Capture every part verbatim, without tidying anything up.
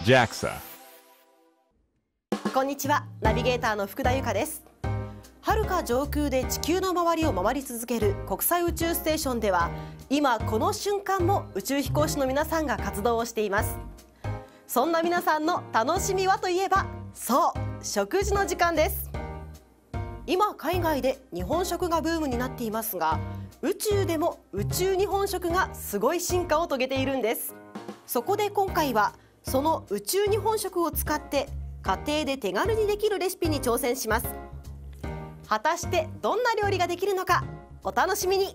ジャクサ。 こんにちは、ナビゲーターの福田由香です。遥か上空で地球の周りを回り続ける国際宇宙ステーションでは、今この瞬間も宇宙飛行士の皆さんが活動をしています。そんな皆さんの楽しみはといえば、そう食事の時間です。今海外で日本食がブームになっていますが、宇宙でも宇宙日本食がすごい進化を遂げているんです。そこで今回はその宇宙日本食を使って家庭で手軽にできるレシピに挑戦します。果たしてどんな料理ができるのか、お楽しみに。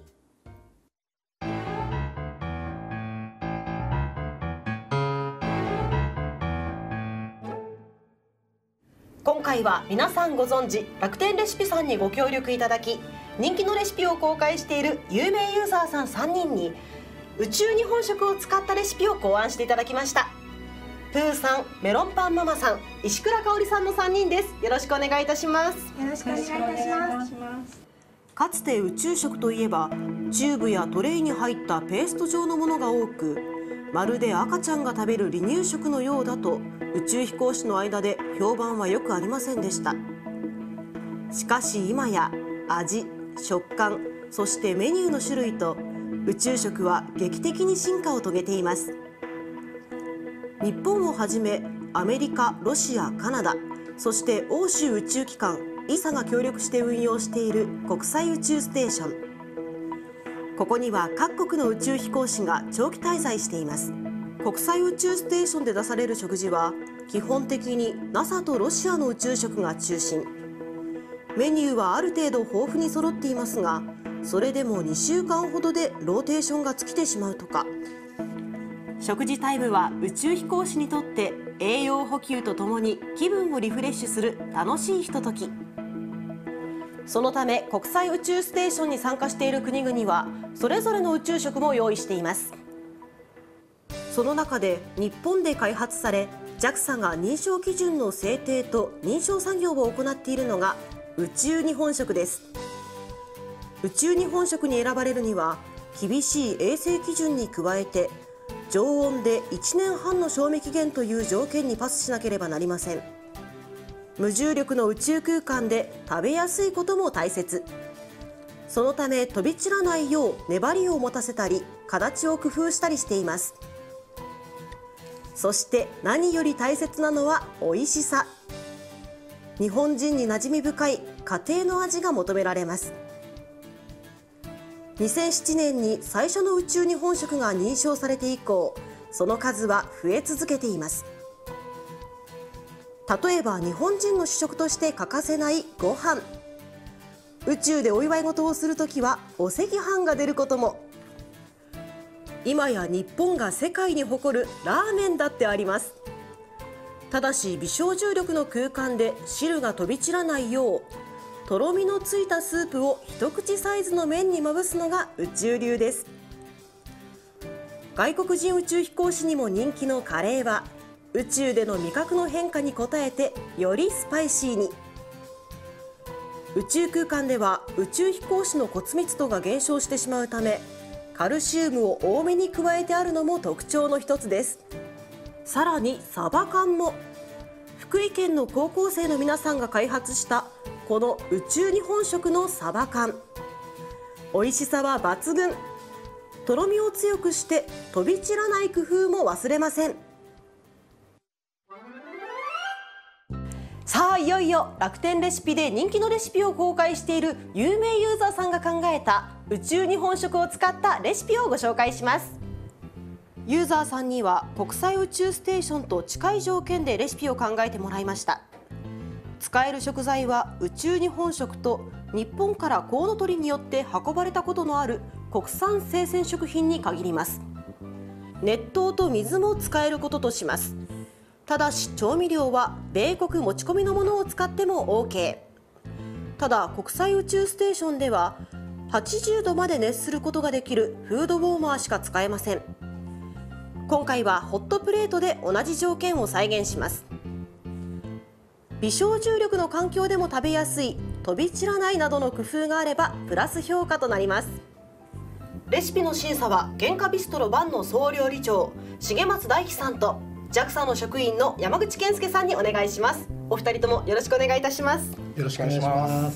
今回は皆さんご存知楽天レシピさんにご協力いただき、人気のレシピを公開している有名ユーザーさんさんにんに宇宙日本食を使ったレシピを考案していただきました。プーさん、メロンパンママさん、石倉香織さんのさんにんです。よろしくお願いいたします。 よろしくお願いいたします。 かつて宇宙食といえばチューブやトレイに入ったペースト状のものが多く、まるで赤ちゃんが食べる離乳食のようだと宇宙飛行士の間で評判はよくありませんでした。しかし今や味、食感、そしてメニューの種類と宇宙食は劇的に進化を遂げています。日本をはじめアメリカ、ロシア、カナダ、そして欧州宇宙機関 イーサ が協力して運用している国際宇宙ステーション。ここには各国の宇宙飛行士が長期滞在しています。国際宇宙ステーションで出される食事は基本的に ナサ とロシアの宇宙食が中心。メニューはある程度豊富に揃っていますが、それでもにしゅうかんほどでローテーションが尽きてしまうとか。食事タイムは宇宙飛行士にとって栄養補給とともに気分をリフレッシュする楽しいひととき。そのため国際宇宙ステーションに参加している国々はそれぞれの宇宙食も用意しています。その中で日本で開発され ジャクサ が認証基準の制定と認証作業を行っているのが宇宙日本食です。宇宙日本食に選ばれるには厳しい衛生基準に加えて常温でいちねんはんの賞味期限という条件にパスしなければなりません。無重力の宇宙空間で食べやすいことも大切。そのため飛び散らないよう粘りを持たせたり形を工夫したりしています。そして何より大切なのは美味しさ。日本人に馴染み深い家庭の味が求められます。にせんななねんに最初の宇宙日本食が認証されて以降、その数は増え続けています。例えば日本人の主食として欠かせないご飯。宇宙でお祝い事をするときはお赤飯が出ることも。今や日本が世界に誇るラーメンだってあります。ただし微小重力の空間で汁が飛び散らないよう、とろみのついたスープを一口サイズの麺にまぶすのが宇宙流です。外国人宇宙飛行士にも人気のカレーは宇宙での味覚の変化に応えてよりスパイシーに。宇宙空間では宇宙飛行士の骨密度が減少してしまうため、カルシウムを多めに加えてあるのも特徴の一つです。さらにサバ缶も福井県の高校生の皆さんが開発したこの宇宙日本食のサバ缶。美味しさは抜群。とろみを強くして飛び散らない工夫も忘れません。さあいよいよ楽天レシピで人気のレシピを公開している有名ユーザーさんが考えた宇宙日本食を使ったレシピをご紹介します。ユーザーさんには国際宇宙ステーションと近い条件でレシピを考えてもらいました。使える食材は宇宙日本食と日本からコウノトリによって運ばれたことのある国産生鮮食品に限ります。熱湯と水も使えることとします。ただし調味料は米国持ち込みのものを使っても OK。 ただ国際宇宙ステーションでははちじゅうどまで熱することができるフードウォーマーしか使えません。今回はホットプレートで同じ条件を再現します。微小重力の環境でも食べやすい、飛び散らないなどの工夫があればプラス評価となります。レシピの審査は原価ビストロバンの総料理長重松大樹さんとジャクサ の職員の山口健介さんにお願いします。お二人ともよろしくお願いいたします。 よろしくお願いします。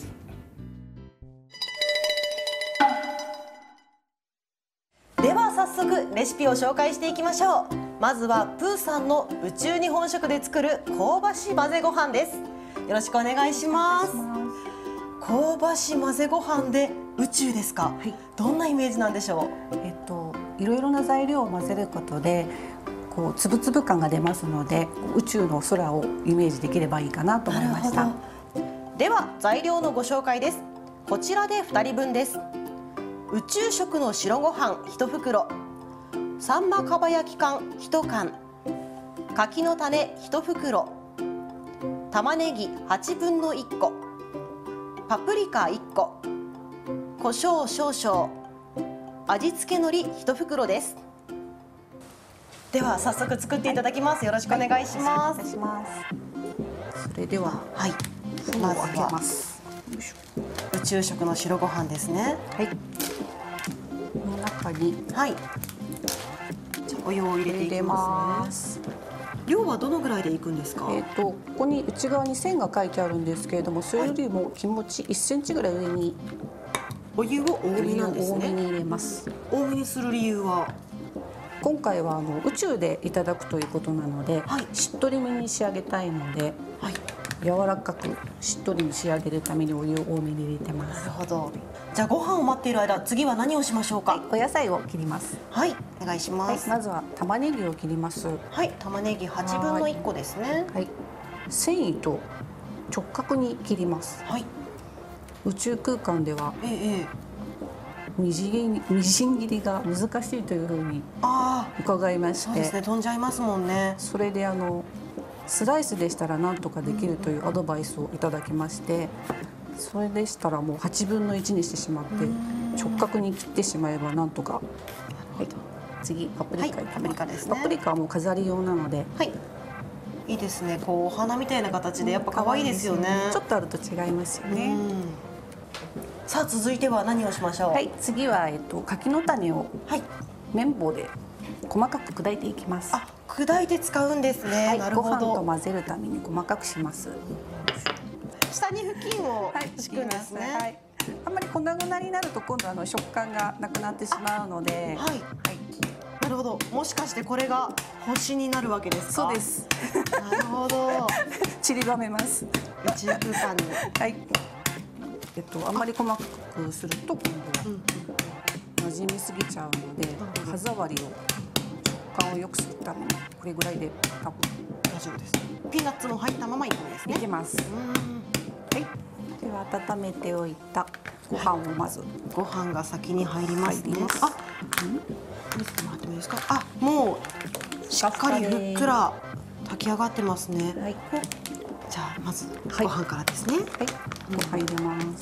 では早速レシピを紹介していきましょう。まずはプーさんの宇宙日本食で作る香ばし混ぜご飯です。よろしくお願いします。香ばし混ぜご飯で宇宙ですか。はい、どんなイメージなんでしょう。 えっといろいろな材料を混ぜることでこうつぶつぶ感が出ますので、宇宙の空をイメージできればいいかなと思いました。 では材料のご紹介です。こちらでふたりぶんです。宇宙食の白ご飯いちふくろ、サンマかば焼き缶いちかん、柿の種いちふくろ、玉ねぎはちぶんのいっこ、パプリカいっこ、胡椒少々、味付け海苔いちふくろです。では早速作っていただきます。よろしくお願いします。 それでは、 はい、 まず開けます。 宇宙食の白ご飯ですね。 はい。この中に、 はい。じゃあお湯を入れていきますね。量はどのぐらいでいくんですか。 えっとここに内側に線が書いてあるんですけれども、それよりも気持ちいっセンチぐらい上にお湯を多めなんですね。 多めに入れます。 多めにする理由は。 今回はあの宇宙でいただくということなので、はい、しっとりめに仕上げたいので、はい、柔らかくしっとりに仕上げるためにお湯を多めに入れてます。 なるほど。じゃあご飯を待っている間、次は何をしましょうか。 はい、お野菜を切ります。 はい、お願いします。 はい、まずは玉ねぎを切ります。 はい、玉ねぎはちぶんのいっこですね。 はい、繊維と直角に切ります。はい、宇宙空間では、ええ、みじんみじん切りが難しいというふうに伺いまして、 そうですね、飛んじゃいますもんね。 それであのスライスでしたらなんとかできるというアドバイスをいただきまして、それでしたらもうはちぶんのいちにしてしまって直角に切ってしまえばなんとか。はい、次パプリカ、はい、パプリカですね。パプリカはもう飾り用なので、はい、 いいですね。こうお花みたいな形でやっぱ可愛いですよね。 ちょっとあると違いますよね。 さあ続いては何をしましょう。 はい、次はえっと柿の種を、はい、綿棒で細かく砕いていきます。 あ、砕いて使うんですね。はい、なるほど。 ご飯と混ぜるために細かくします。 下に布巾を敷くんですね。はい、 あんまり粉々になると今度あの食感がなくなってしまうので。はい。はい。 なるほど。もしかしてこれが星になるわけですか。 そうです。 なるほど。 散りばめます。 宇宙空間に。はい。 えっとあんまり細かくすると今度は馴染みすぎちゃうので、歯触りを食感を良くするためにこれぐらいで多分大丈夫です。ピーナッツも入ったままいくんですね。 いきます。はい。では温めておいたご飯をまず、 ご飯が先に入りますね。あ、見せてもらってもいいですか。あ、もうしっかりふっくら炊き上がってますね。はい。じゃあまずご飯からですね。はい。 ご飯入れます。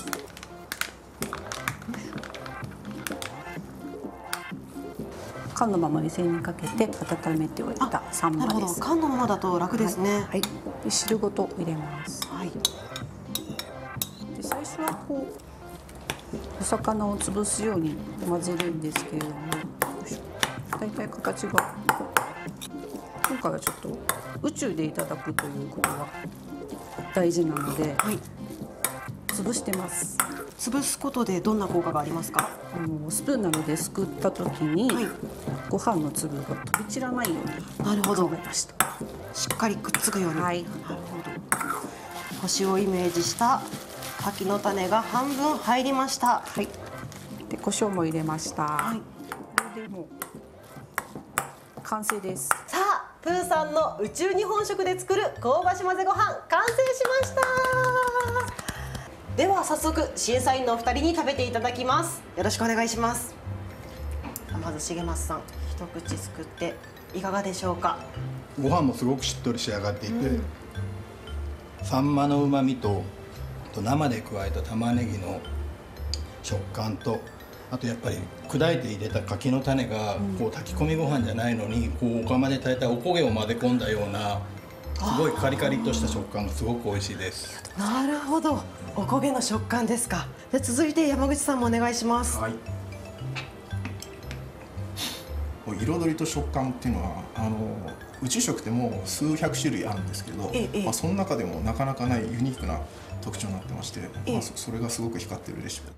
缶のままに線にかけて温めておいたサンマです。 缶のままだと楽ですね。 はい。で汁ごと入れます。はい。で最初はこうお魚を潰すように混ぜるんですけれども、だいたい形が今回はちょっと宇宙でいただくということが大事なので、はい、潰してます。 潰すことでどんな効果がありますか。 あのスプーンなどですくった時に、はい、ご飯の粒が飛び散らないようになるほど考えました。 しっかりくっつくように。はい。なるほど。星をイメージした柿の種が半分入りました。はい。 で胡椒も入れました。はい。これでもう完成です。 さあ、プーさんの宇宙日本食で作る香ばし混ぜご飯完成しました。では早速審査員のお二人に食べていただきます。よろしくお願いします。まず重松さん、一口すくっていかがでしょうか。 ご飯もすごくしっとり仕上がっていて、うん、サンマの旨味と生で加えた玉ねぎの食感と、あとやっぱり砕いて入れた柿の種がこう炊き込みご飯じゃないのにこうお釜で炊いたおこげを混ぜ込んだようなすごいカリカリとした食感がすごく美味しいです。 なるほど、おこげの食感ですか。で続いて山口さんもお願いします。はい、 彩りと食感っていうのはあの宇宙食ってもう数百種類あるんですけど、 ええまあ、その中でもなかなかないユニークな特徴になってまして、 ええまあ、そそれがすごく光ってるレシピ。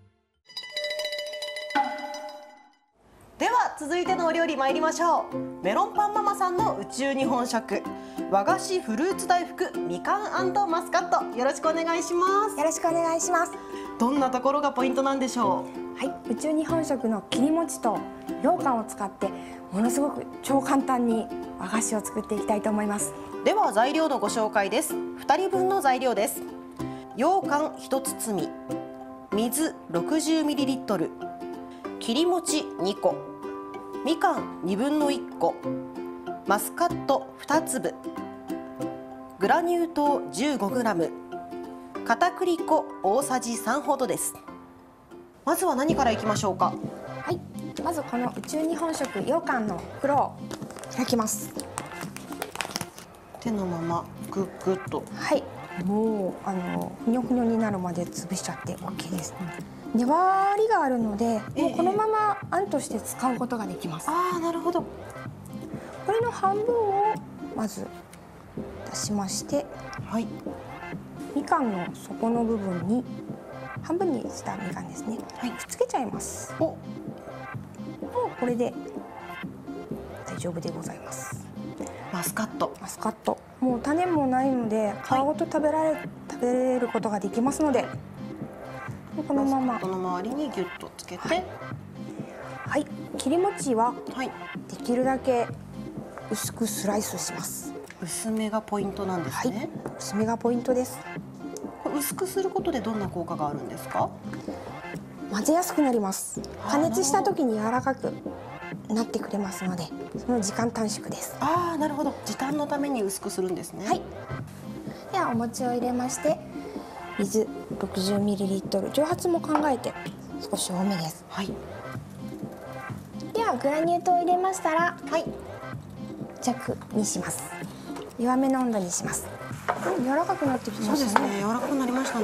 では続いてのお料理参りましょう。メロンパンママさんの宇宙日本食、和菓子フルーツ大福みかん&マスカット、よろしくお願いします。 よろしくお願いします。 どんなところがポイントなんでしょはい、宇宙日本食の切り餅と羊羹を使ってものすごく超簡単に和菓子を作っていきたいと思います。 う。では材料のご紹介です。ふたりぶんの材料です。羊羹ひと包み、水 ろくじゅうミリリットル、切り餅にこ、みかんにぶんのいっこ、マスカットにつぶ、グラニュー糖 じゅうごグラム、片栗粉大さじさんほどです。まずは何からいきましょうか。 はい、まずこの宇宙日本食羊羹の袋を開きます。 手のままグッグッと。 はい、もうあのふにょふにょになるまで潰しちゃって オーケー です。粘りがあるので、 ええもうこのままあんとして使うことができます。 ああ、なるほど。 これの半分をまず出しまして、 はい。 みかんの底の部分に半分にしたみかんですね、 はいくっつけちゃいます。 お、 もうこれで大丈夫でございます。 マスカット。 マスカット、もう種もないので皮ごと食べられ、食べれることができますので、このまま、 この周りにギュッとつけて、 はいはい、切り餅ははい。 できるだけ薄くスライスします。 薄めがポイントなんですね。 薄めがポイントです。 これ薄くすることでどんな効果があるんですか。 混ぜやすくなります。 あー加熱した時に柔らかくなってくれますので、その時間短縮です。 ああ、なるほど。時短のために薄くするんですね。 はい。ではお餅を入れまして、水 ろくじゅうミリリットル、蒸発も考えて少し多めです。 はい。 ではグラニュー糖を入れましたらはい。 弱にします。弱めの温度にします。うん、柔らかくなってきそうましたね。 ですね。柔らかくなりましたね。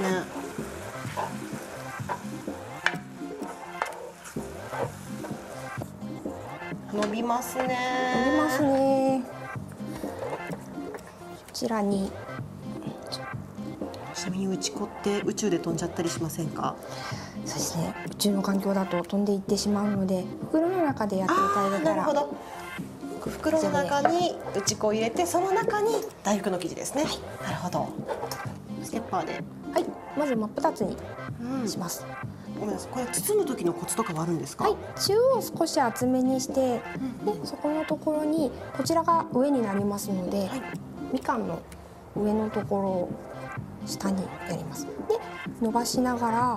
伸びますね。 伸びますね。こちらにちなみに打ち粉って宇宙で飛んじゃったりしませんか。 そうですね、宇宙の環境だと飛んでいってしまうので、袋の中でやっていただけたら。 なるほど。袋の中に打ち粉を入れて、その中に大福の生地ですね。なるほど。ステッパーで。 はい、まず真っ二つにうん。 します。 ごめんなさい。これ包む時のコツとかはあるんですか。 はい、中央を少し厚めにして、でそこのところにこちらが上になりますので、 はい。 みかんの上のところを下にやります。で伸ばしながら、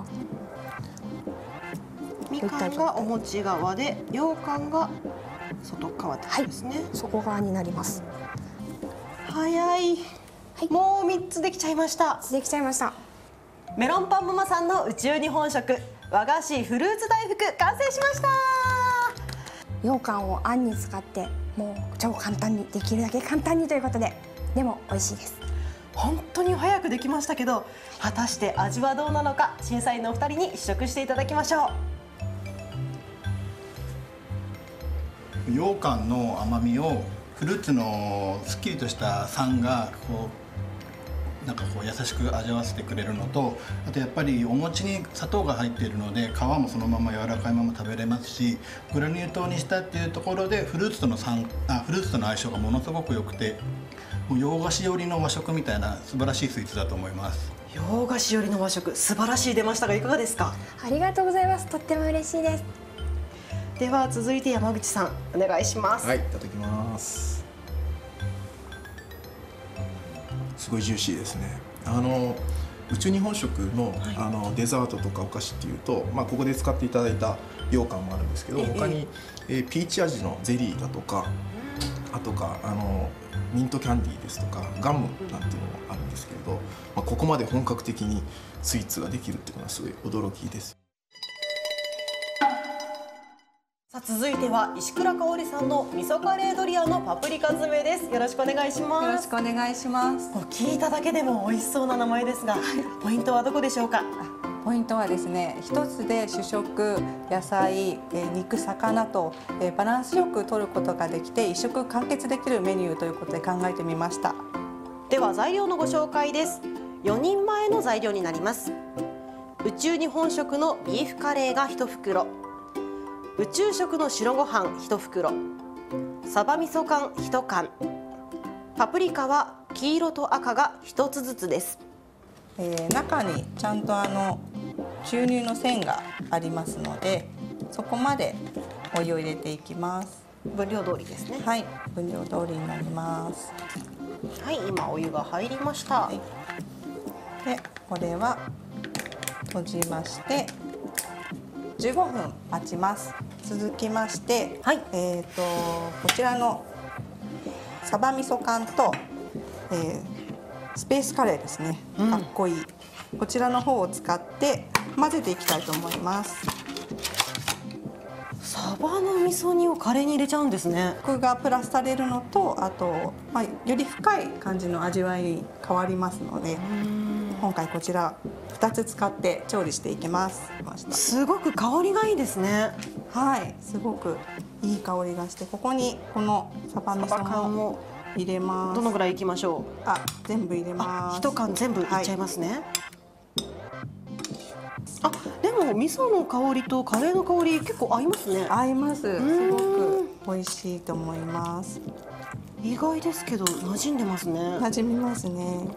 みかんがお餅側で、羊羹が外側ってことですね。 外側になります。 早い。 はいもう三つできちゃいました。 できちゃいました。 メロンパンママさんの宇宙日本食和菓子フルーツ大福完成しました。 羊羹をあんに使って、もう超簡単に、できるだけ簡単にということで、でも美味しいです。 本当に早くできましたけど、果たして味はどうなのか、審査員のお二人に試食していただきましょう。 羊羹の甘みをフルーツのすっきりとした酸がこうなんかこう優しく味わわせてくれるのと、あとやっぱりお餅に砂糖が入っているので皮もそのまま柔らかいまま食べれますし、グラニュー糖にしたっていうところでフルーツとの酸あフルーツとの相性がものすごく良くて、もう洋菓子寄りの和食みたいな素晴らしいスイーツだと思います。 洋菓子寄りの和食、素晴らしい出ましたがいかがですか。 ありがとうございます。とっても嬉しいです。 では続いて山口さんお願いします。 はい、いただきます。すごいジューシーですね。あの宇宙日本食の、はい、あのデザートとかお菓子っていうと、まあ、ここで使っていただいた羊羹もあるんですけど、ええ、他に、えー、ピーチ味のゼリーだとか、あとかあのミントキャンディーですとかガムなんていうのもあるんですけれど、まあ、ここまで本格的にスイーツができるっていうのはすごい驚きです。 さあ続いては石倉香織さんの味噌カレードリアのパプリカ詰めです。よろしくお願いします。 よろしくお願いします。 もう聞いただけでも美味しそうな名前ですが、ポイントはどこでしょうか。 ポイントはですね、一つで主食、野菜、えー肉、魚と、えーバランスよく摂ることができて一食完結できるメニューということで考えてみました。 では材料のご紹介です。よにんまえの材料になります。宇宙日本食のビーフカレーがいちふくろ、宇宙食の白ご飯いちふくろ、サバ味噌缶いち缶、パプリカは黄色と赤がひとつずつです。 えー中にちゃんとあの注入の線がありますので、そこまでお湯を入れていきます。 分量通りですね。 はい、分量通りになります。 はい、今お湯が入りました。 はい、でこれは閉じましてじゅうごふん待ちます。続きまして、 はいえっ、とこちらのサバ味噌缶と、えースペースカレーですね、 うんかっこいいこちらの方を使って混ぜていきたいと思います。 サバの味噌煮をカレーに入れちゃうんですね。 コクがプラスされるのと、あと、まあ、より深い感じの味わいに変わりますので、今回こちらふたつ使って調理していきます。 すごく香りがいいですね。 はい、すごくいい香りがして、ここにこのサバ味サバ缶噌もを入れます。 どのぐらいいきましょう。 あ、全部入れあ、 ます。 一缶全部いっちゃいますね。あ、でも味噌の香りとカレーの香り結構合いますね。 合います。すんごく美味しいと思います。 意外ですけど馴染んでますね。 馴染みますね。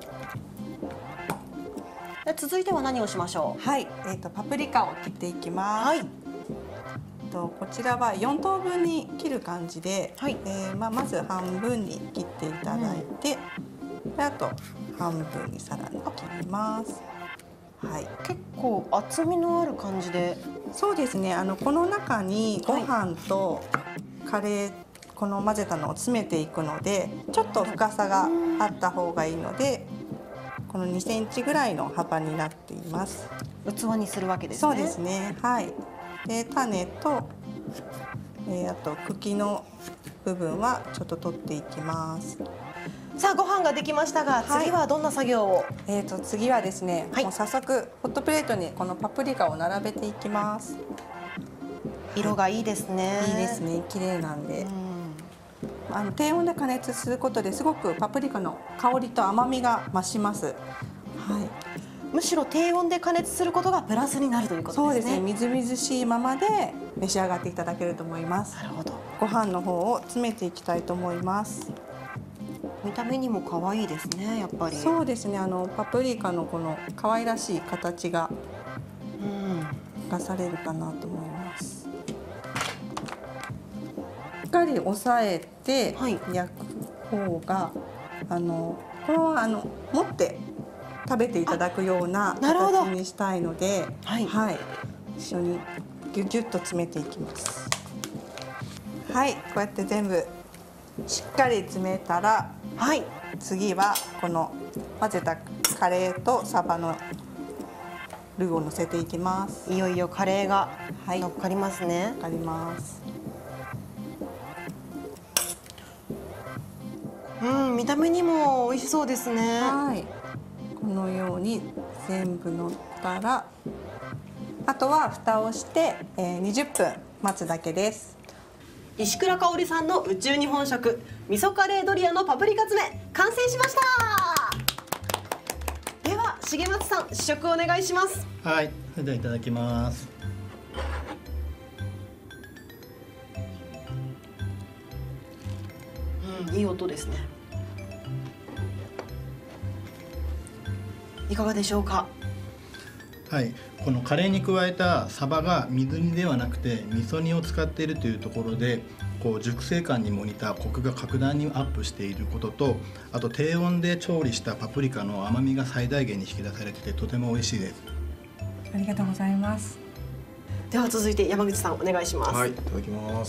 で続いては何をしましょう。 はい、えっ、とパプリカを切っていきます。 はい。 とこちらはよん等分に切る感じで、 はいえーまあ、まず半分に切っていただいて、であと半分にさらに切ります。はい、 結構厚みのある感じで。 そうですね。あのこの中にご飯とカレー、この混ぜたのを詰めていくので、ちょっと深さがあった方がいいので、このにセンチぐらいの幅になっています。 器にするわけですね。 そうですね。はい。で種と、えー、あと茎の部分はちょっと取っていきます。 さあご飯ができましたが、 はい次はどんな作業を。 えー、と次はですね、 はいもう早速ホットプレートにこのパプリカを並べていきます。 色がいいですね。 いいですね。綺麗なんで、 うんあの低温で加熱することですごくパプリカの香りと甘みが増します。はい。 むしろ低温で加熱することがプラスになるということそうでね。 ですすね。みずみずしいままで召し上がっていただけると思います。 なるほど。 ご飯の方を詰めていきたいと思います。 見た目にも可愛いですね、やっぱり。 そうですね。あのパプリカのこの可愛らしい形がうん。 出されるかなと思います。しっかり押さえてはい焼く方が、あのこれはあの持って食べていただくようななるほど形にしたいので、 はい一緒にギュギュッと詰めていきます。はい、こうやって全部しっかり詰めたら、 はい。 次はこの混ぜたカレーとサバのルーを乗せていきます。 いよいよカレーがはい乗っかりますね。 わかります。 うん、見た目にも美味しそうですね。 はい、このように全部乗ったら、あとは蓋をして、えー、にじゅっぷん待つだけです。 石倉香織さんの宇宙日本食味噌カレードリアのパプリカ詰め完成しました。では重松さん試食お願いします。 はい、それではいただきます。 うん、いい音ですね。いかがでしょうか。 はい、このカレーに加えたサバが水煮ではなくて味噌煮を使っているというところで、こう熟成感にも似たコクが格段にアップしていることと、あと低温で調理したパプリカの甘みが最大限に引き出されててとても美味しいです。 ありがとうございます。 では続いて山口さんお願いします。 はい、いただきます。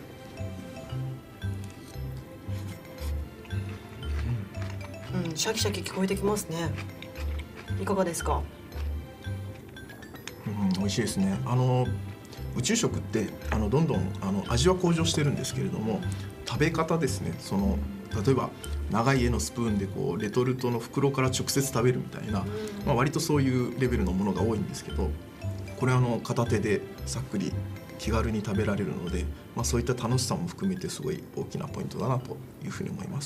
うん、シャキシャキ聞こえてきますね。いかがですか。 うん、美味しいですね。あの宇宙食ってあのどんどんあの味は向上してるんですけれども、食べ方ですね。その例えば長い絵のスプーンでこうレトルトの袋から直接食べるみたいな、まあ、割とそういうレベルのものが多いんですけど、これはあの片手でさっくり気軽に食べられるので、まあ、そういった楽しさも含めてすごい大きなポイントだなというふうに思います。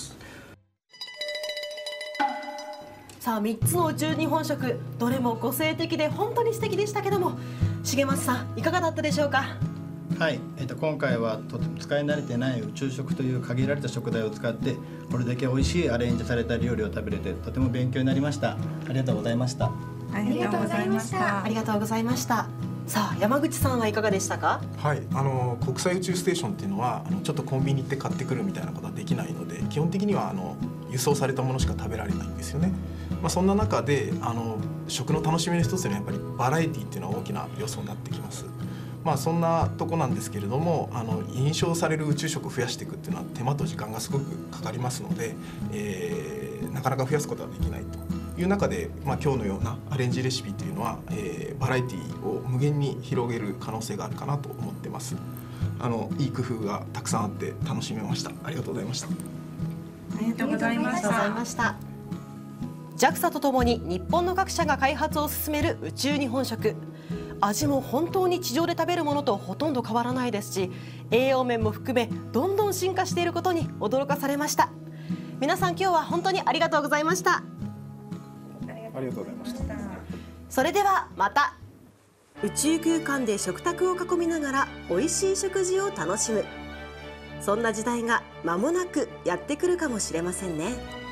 さあみっつの宇宙日本食、どれも個性的で本当に素敵でしたけども、重松さんいかがだったでしょうか？ はい、えっと、今回はとても使い慣れてない宇宙食という限られた食材を使ってこれだけ美味しいアレンジされた料理を食べれてとても勉強になりました。ありがとうございました。 ありがとうございました。 ありがとうございました。さあ山口さんはいかがでしたか？ はい、あの国際宇宙ステーションっていうのはあのちょっとコンビニ行って買ってくるみたいなことはできないので、基本的にはあの輸送されたものしか食べられないんですよね。まあ、そんな中であの食の楽しみの一つにはやっぱりバラエティっていうのは大きな要素になってきます。まあ、そんなとこなんですけれども、あの印象される宇宙食を増やしていくっていうのは手間と時間がすごくかかりますので、えー、なかなか増やすことはできないという中で、まあ、今日のようなアレンジレシピというのは、えー、バラエティを無限に広げる可能性があるかなと思ってます。あのいい工夫がたくさんあって楽しめました。ありがとうございました。 ありがとうございましありがとうございました。ジャクサ とともに日本の各社が開発を進める宇宙日本食、味も本当に地上で食べるものとほとんど変わらないですし、栄養面も含めどんどん進化していることに驚かされました。皆さん今日は本当にありがとうございました。 ありがとうございました。 それではまた。宇宙空間で食卓を囲みながら美味しい食事を楽しむ、そんな時代が間もなくやってくるかもしれませんね。